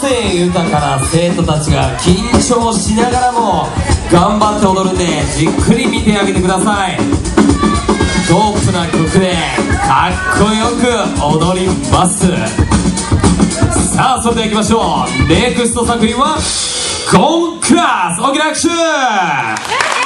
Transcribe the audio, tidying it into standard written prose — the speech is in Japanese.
性豊かな生徒たちが緊張しながらも頑張って踊るんで、じっくり見てあげてください。ドープな曲でかっこよく踊ります。さあそれではいきましょう。ネクスト作品はゴンクラス。大きな拍手。